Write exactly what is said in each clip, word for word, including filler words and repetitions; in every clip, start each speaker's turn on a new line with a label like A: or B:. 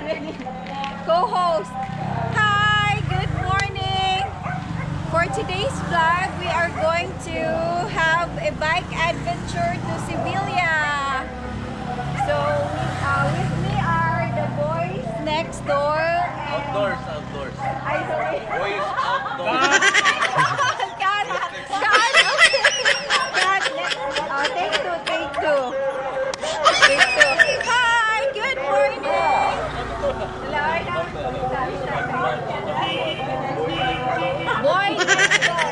A: co-host. Hi, good morning. For today's vlog, we are going to have a bike adventure to Sevilla. So, uh, with me are the boys next door.
B: Outdoors, outdoors.
A: I sorry.
B: Boys outdoors.
A: God, God, God, uh, take two, take two. Take two. Hi, good morning. Hello, boy next door.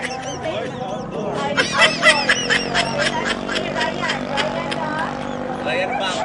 B: Ryan Bank.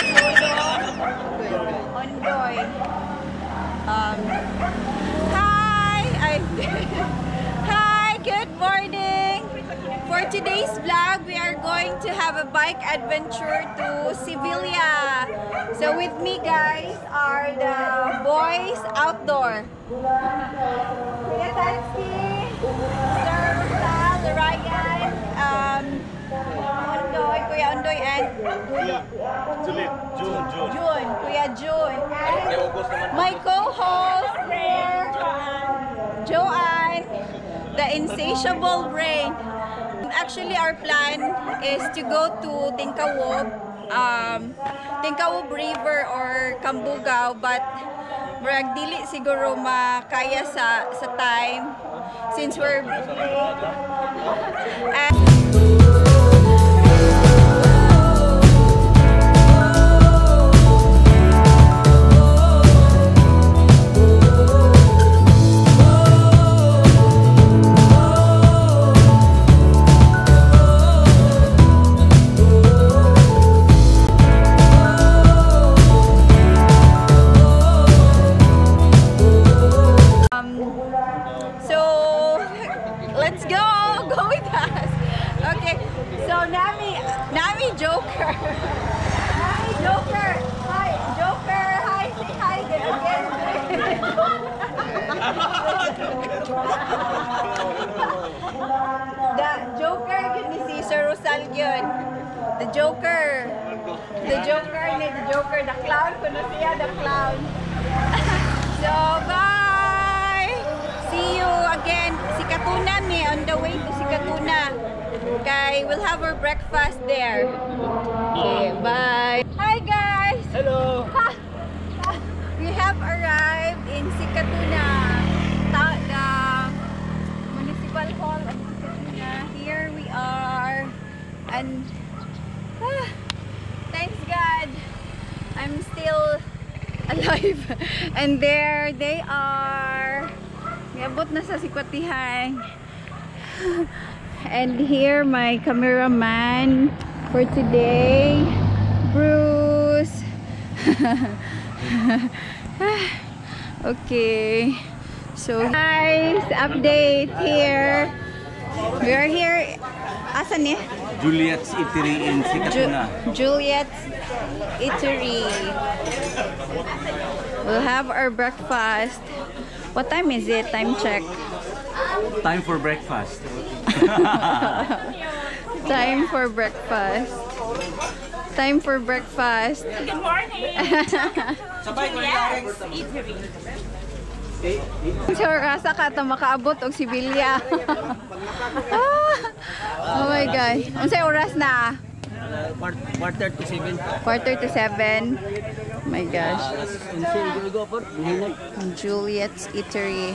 A: Ongoy. Um, hi, I'm hi, good morning. For today's vlog, we are going to have a bike adventure to Sevilla. So with me, guys, are the boys outdoor. Kuya Tansky, Sir Rosal, Ryan, um, Ondoy, Kuya Ondoy, and
B: June, June.
A: June, Kuya June. And my co-host here, Joanne, the insatiable brain. Actually, our plan is to go to Tingkawob, um, Tingkawob River or Cambugao, but brag dili siguro makaya sa sa time since we're and Joker. Hi, Joker. Hi, Joker. Hi, hi again. The Joker, yun si Sir Rosal yun. The Joker. The Joker, ni the Joker. The clown, kuno siya, the clown. So, bye. See you again. Si Katuna ni, on the way to si Katuna. Okay, we'll have our breakfast there. Okay, bye. Hi guys!
B: Hello!
A: We have arrived in Sikatuna, the municipal hall of Sikatuna. Here we are, and ah, thanks God, I'm still alive. And there they are. Iabot na sa Sikwatihan. And here my cameraman for today, Bruce. Okay, so guys, update here. We are here. Asan eh?
B: Juliet's Eatery in Sikatuna.
A: Ju Juliet's Eatery. We'll have our breakfast. What time is it? Time check.
B: Time for breakfast.
A: Time for breakfast. Time for breakfast.
C: Good morning. Juliet's Eatery.
A: So, rasa ka ito makaabot og Sevilla. Oh my God. Unsay oras na?
B: Quarter to seven.
A: Quarter to seven. Oh my gosh. Juliet's Eatery.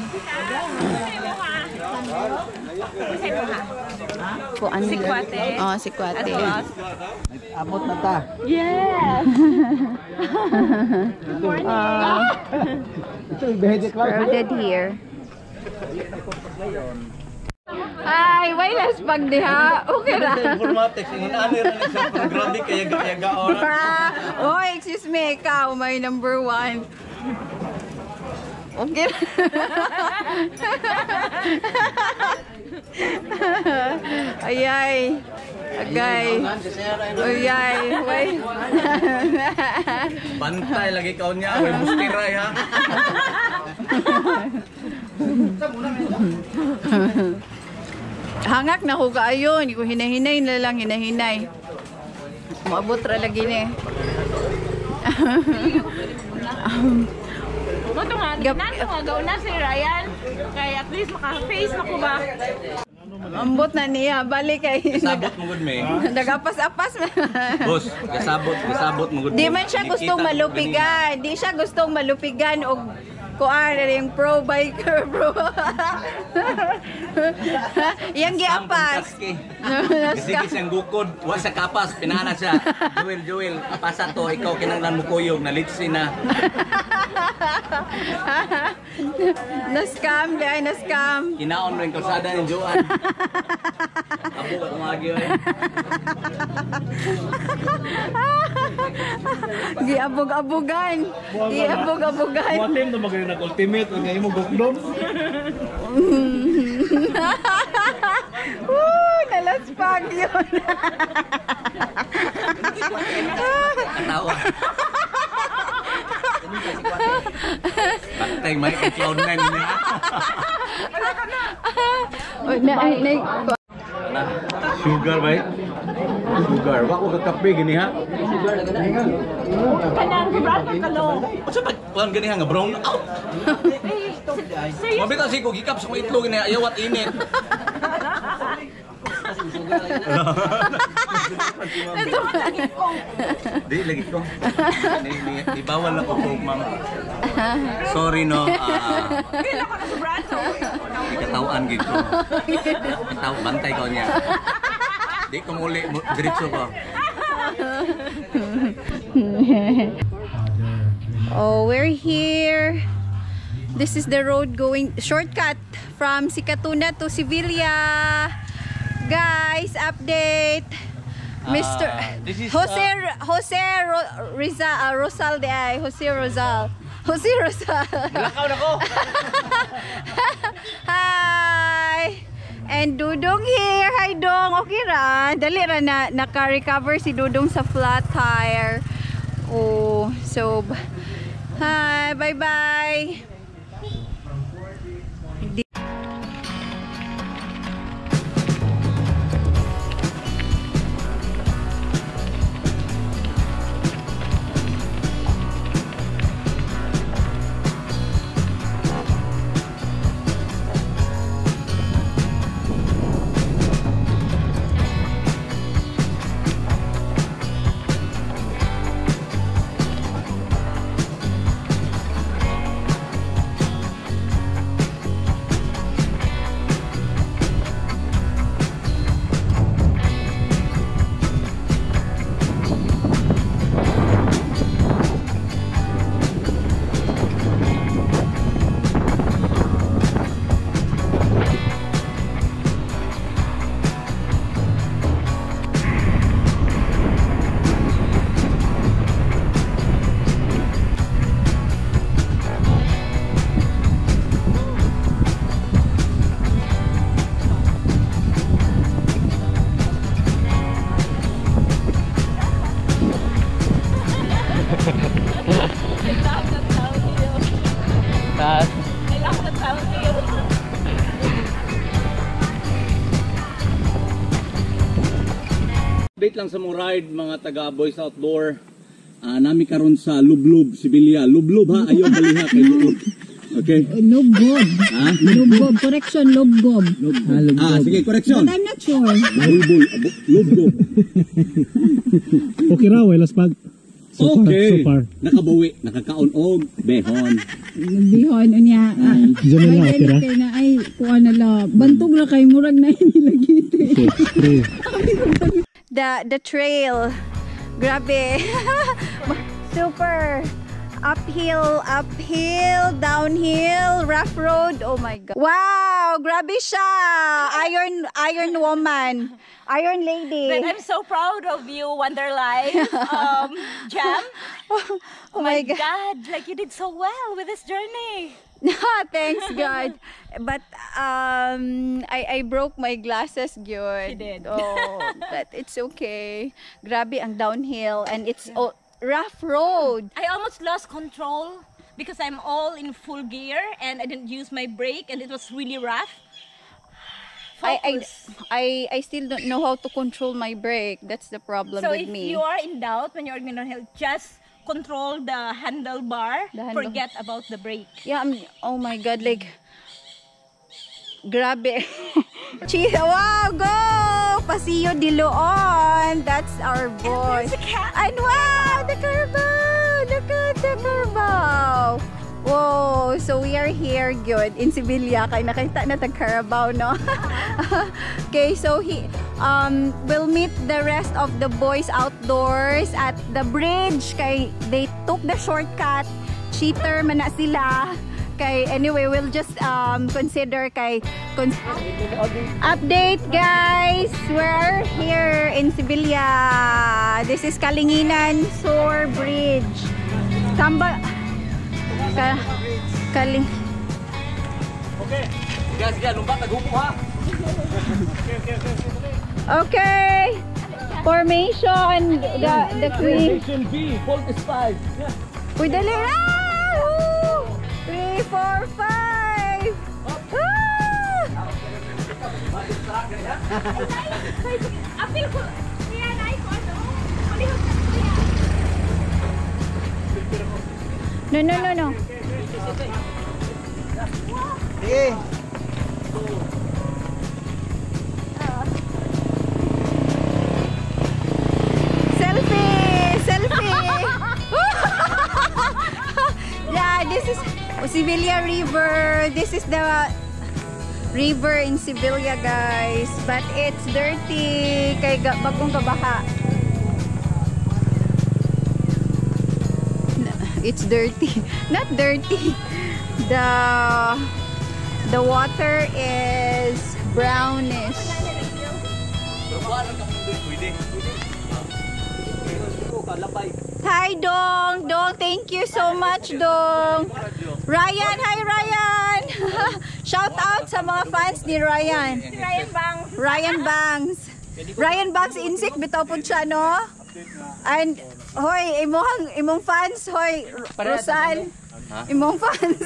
A: Po ano?
C: Sikwate.
A: Oh, Sikwate.
B: Abot na ta.
A: Yes. uh, crowded here. Ay, why last pag diha? Okay ra.
B: Informatics, inani ra ni sa programming kaya kaya gaon.
A: Oh, excuse me, ikaw may number one. Okay. Ayay. Agay. Ayay. Why?
B: Bantay lagi kaon niya, may mustiray ha.
A: Hangak na ko kaayo, hindi ko hinahinay na lang, hinahinay. Maabot ra lagi ni.
C: Moto nga, nato nga gaw na si Ryan. Kaya at least maka-face na ko ba?
A: Ambot na niya, balik kay
B: Kasabot mo gud me.
A: nagapas-apas.
B: Boss, kasabot, kasabot mo gud.
A: Di man siya gustong malupigan. Di siya gustong malupigan og kuan ring pro biker bro. Yang giapas.
B: Sige siyang gukod, wa sa kapas, pinana siya. Joel, Joel, pasa to, ikaw kinanglan mo kuyog, nalitsi na.
A: Na-scam, di ay na-scam.
B: Kinaon rin kalsada ni Joan. Abo ka tumagi oy.
A: Giabog-abogan. Giabog-abogan.
D: Watim na magaling nag-ultimate o ngayon mo gukdom.
A: Woo! Nalaspag yun.
B: Katawa. Baktay, may cloud nine niya.
A: Na, na,
B: Sugar ba? Sugar. Wako ka kape gini ha?
C: Kanang brato kalong.
B: Sa pag kuan gani ha nga brown out. Mabita si ko gikap sa itlog ni ayaw at init. Di lagi ko. Ni ni ibawal ako ko ma'am. Sorry no.
C: Kailan ko na sa brato.
B: Ikatawan gid ko. Ikaw bantay ko niya. Di ko muli diretso ko.
A: Oh, we're here. This is the road going shortcut from Sikatuna to Sevilla. Guys, update. Mister
B: Uh, this is,
A: Jose
B: uh,
A: Jose Ro Riza uh, Rosal de ay Jose Rosal. Jose Rosal.
B: Lakaw na ko.
A: Hi. And Dudong here. Hi Dong. Okay ra. Dali ra na naka-recover si Dudong sa flat tire. Oh, so hi, bye-bye.
B: Update lang sa mong ride mga taga Boys Outdoor. Uh, nami karon sa Lublub, Sevilla. Lublub ha, ayaw baliha kay Lublub. Okay?
E: Lubgob.
B: Ha?
E: Lubgob. Correction, Lubgob.
B: Ah, sige, correction.
E: But I'm not sure.
B: Bulbul, Lublub.
D: Okay raw, eh, laspag. So
B: Okay.
D: Far, so far.
B: Nakabawi, nakakaon og behon.
E: Bihon, unya. Ah,
D: Diyan na lang,
E: may
D: okay ra?
E: kay na, ay, kuha na lang. Bantog na kay murag na inilagiti.
D: Okay, true.
A: The the trail. Grabe. Super uphill, uphill, downhill, rough road. Oh my god. Wow, grabe siya. Iron Iron woman. Iron lady.
C: But I'm so proud of you, Wonderlife. Um, Jam.
A: Oh my god.
C: God, like you did so well with this journey.
A: Thanks God. But um I I broke my glasses good.
C: She did.
A: Oh, but it's okay. Grabe ang downhill and it's oh, rough road.
C: I almost lost control because I'm all in full gear and I didn't use my brake and it was really rough.
A: I, I
C: Focus.
A: I I still don't know how to control my brake. That's the problem
C: So
A: with
C: if
A: me.
C: you are in doubt when you're going to help, just control the handlebar,
A: The handle-
C: forget about the brake.
A: Yeah, I'm, oh my God, like, grabe. Cheese, wow, go! Pasillo de Leon. That's our boy.
C: And there's a cat.
A: And wow, the Carabao! Look at the Carabao! Whoa, so we are here good in Sevilla. Kaya nakita na tag Carabao, no? Okay, so he um we'll meet the rest of the boys outdoors at the bridge. Kay they took the shortcut. Cheater man na sila. Kay anyway, we'll just um consider kay cons update, guys. We're here in Sevilla. This is Kalinginan Sur Bridge. Samba Ka Kaling.
B: Okay. Guys, guys, lumba taghupo ha.
A: Okay. Formation the the queen.
B: Formation B, fault is five.
A: Uy, dali na! Woo! Three, four, five! Ah! No, no, no, no.
B: Sige.
A: Selfie! Selfie! Yeah, this is Sevilla River. This is the river in Sevilla, guys. But it's dirty. Kay bagong kabaha. It's dirty. Not dirty. The the water is brownish. Hi Dong. Dong, thank you so much, Dong. Ryan, hi Ryan. Shout out sa mga fans ni Ryan.
C: Ryan Bangs.
A: Ryan Bangs. Ryan Bangs insik bitaw pud siya, no? And hoy, imong imong fans, hoy, Rosal. Imong fans.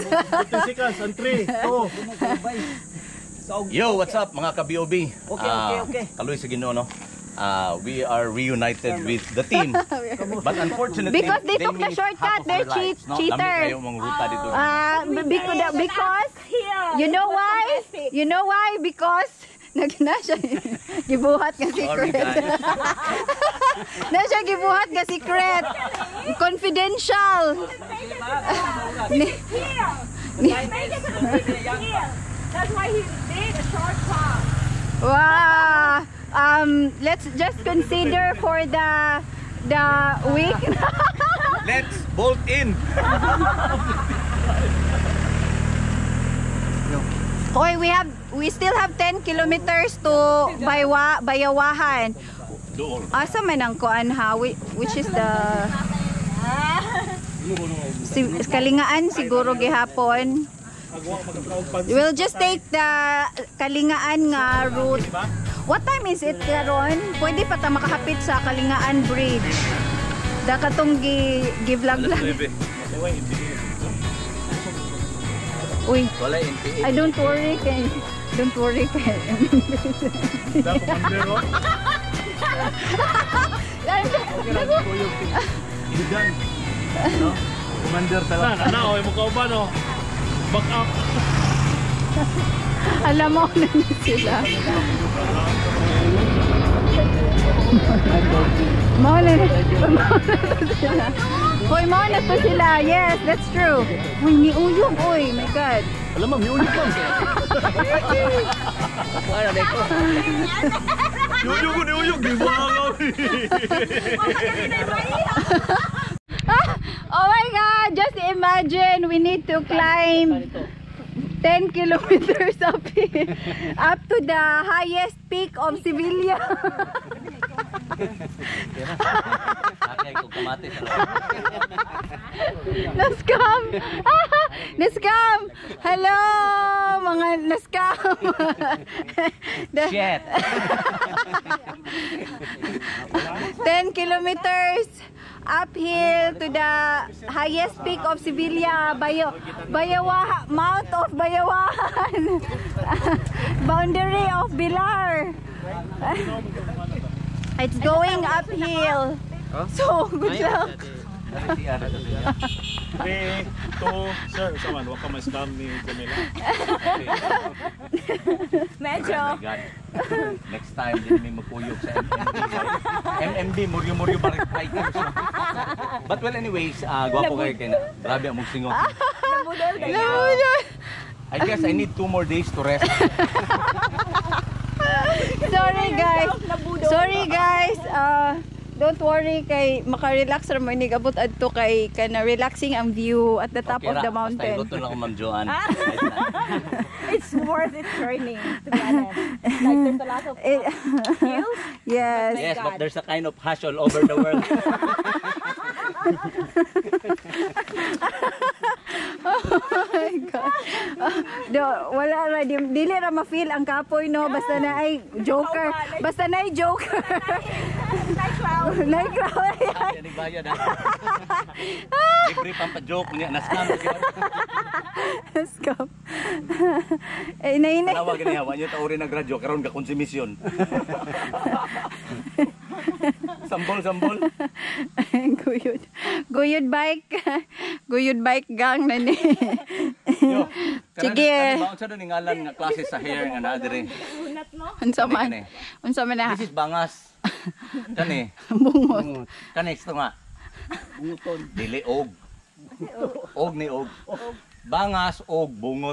B: Yo, what's up mga ka-B O B? Okay, okay, okay. Kaloy sa Ginoo, no? Uh, we are reunited with the team. But unfortunately,
A: Because they took the
B: missed
A: shortcut,
B: half of
A: they're
B: their
A: cheat,
B: lives, no?
A: cheater.
B: Lami kayo mong ruta dito.
A: Ah, because, because you know why? You know why? Because nagna siya gibuhat nga
B: Sorry,
A: secret.
B: guys.
A: Na siya gibuhat nga secret. Confidential. Ni-
C: That's why he did a short path.
A: Wow. Um, let's just consider for the the week.
B: Let's bolt in.
A: Hoy, we have we still have ten kilometers to Baywa, Bayawahan. Asa man ang kuan ha? Whi- Which is the si, Kalingaan siguro gihapon. We'll just take the Kalingaan nga route. What time is it karon? Pwede pa ta makahapit sa Kalingaan Bridge. Da katong gi gi-vlog lang. Uy,
B: Wala N P A.
A: I don't worry kay don't worry kay.
D: Commander talaga. Ano, ay mo ka ba no? Back up.
A: Alam mo na sila. Mau na sila. Hoy, mau na to sila. Yes, that's true. Uy, ni uyog, uy. My God.
D: Alam mo, may ulit lang.
B: Ano dito?
D: Uyog ko, ni uyog. Di ba ako?
A: Oh my God, just imagine we need to climb ten kilometers up here, up to the highest peak of Sevilla. Naskam! Naskam! Hello, mga naskam!
B: Shit!
A: ten kilometers uphill to the highest peak of Sevilla, Bayo, Bayawahan, Mount of Bayawahan, boundary of Bilar. It's going uphill. So, good luck.
D: Three, two, sir, saman, wag ka ma-scam ni Camila.
C: Medyo.
B: Oh my God. Next time, din may magkuyog sa M M B. M M B, Moryo-Moryo Bikers. But well, anyways, uh, gwapo kayo kayo na. Grabe ang magsingot.
C: Nabudol ka.
A: Nabudol.
B: I guess I need two more days to rest.
A: Sorry guys. Sorry guys. Uh, don't worry kay maka-relax ra mo inig abot adto kay kana relaxing ang view at the top
B: Okay,
A: of the
B: ra,
A: mountain.
B: basta iluto lang ko, Ma'am Joanne.
C: It's worth it journey, to be honest. Like there's a lot of
A: It-
C: hills.
A: yes.
B: Yes, but there's a kind of hush all over the world.
A: Oh my God. Uh, do, wala ra di, dili ra ma-feel ang kapoy no basta na ay joker. Basta na ay joker.
C: Night cloud.
A: Night cloud.
B: Yan ang bayad ha. Libre pang pa-joke niya. Nascam.
A: Scam. Eh nainay.
B: Tawag niya. Wala niyo tauri na gradyo. Karoon ka konsumisyon. Sambol, sambol.
A: Guyod. Guyod bike. Guyod bike gang na ni.
B: Yo,
A: Sige.
B: Kanang sa doon ngalan nga klase sa hair nga naa dire.
A: Unsa man?
B: Kani,
A: Unsa man na?
B: This is bangas. Kani.
A: Bungot.
B: Kani ito nga. Bunguton. Dili og. Og ni og. Bangas og bungot.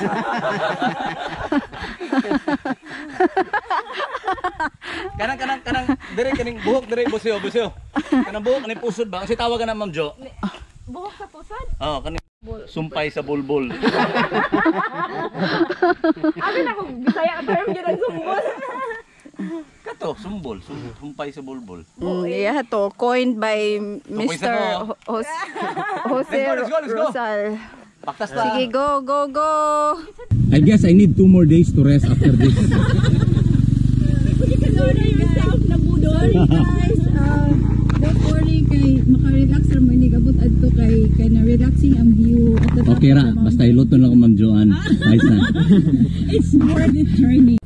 B: kanang kanang kanang dire kaning buhok dire buseo buseo. Kanang buhok ni pusod ba? Kasi tawagan na Ma'am Jo.
C: Buhok sa pusod?
B: Oh, kani sumpay sa bulbul.
C: Abi na kung Bisaya term gyud ang sumbol.
B: Kato, sumbol, sum- sumpay sa bulbul.
A: Mm, yeah, to coined by Mister
B: ko.
A: Ho- Jos- Jose
B: Let's go, let's go, let's go.
A: Rosal.
B: Paktas ta.
A: Sige, go, go, go.
F: I guess I need two more days to rest after this.
E: Sorry yourself na budol. Guys, uh, don't worry kay maka-relax ra mo inig abot adto kay kana relaxing ang view at the top
F: Okay
E: of
F: ra,
E: the mountain.
F: basta iluto lang ko Ma'am Joanne. Ayos na.
E: It's worth it journey.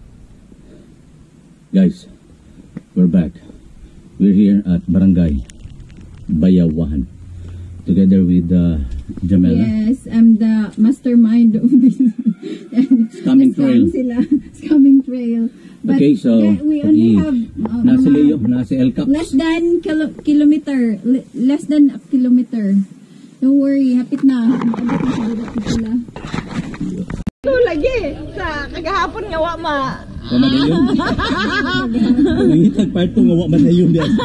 F: Guys, we're back. We're here at Barangay Bayawahan. Together with uh, Jamela.
E: Yes, I'm the mastermind of this.
F: Scamming trail.
E: Sila. Scamming trail. But
F: Okay, so
E: yeah, we only
F: okay.
E: have uh,
F: Nasa
E: mga-
F: Leo, nasa El Caps.
E: less than kilo- kilometer. L- less than a kilometer. Don't worry, hapit na. Abot na sa dito sila.
C: Ito lagi sa kagahapon nga wa ma.
F: Pamadayon. Nangitag part two nga wa man na yun din.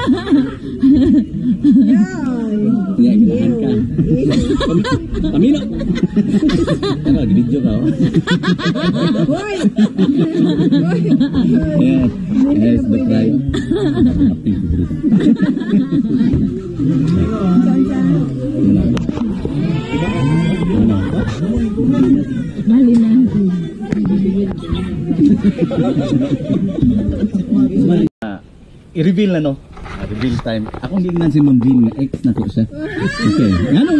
F: Nga, ginahan ka. Pamino. Ano, gididyo ka, oh. Yes, yes, the fry.
E: Bali na.
F: Uh, i-reveal na no? Uh, reveal time. Akong gignan si Ma'am Jean nga ex na to siya. Okay. Ano?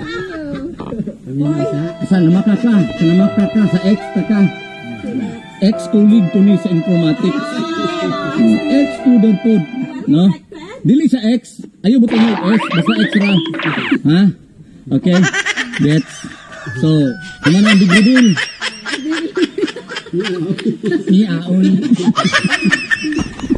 F: Sa namaka ka. Sa namaka ka. Sa ex ka ka. Ex-colleague to ni sa Informatics. Ex-student po. No? Dili sa ex. Ayaw buto mo ex. Basta ex ra. Ha? Okay? Gets? So, kuman ang degree din. Ni aon.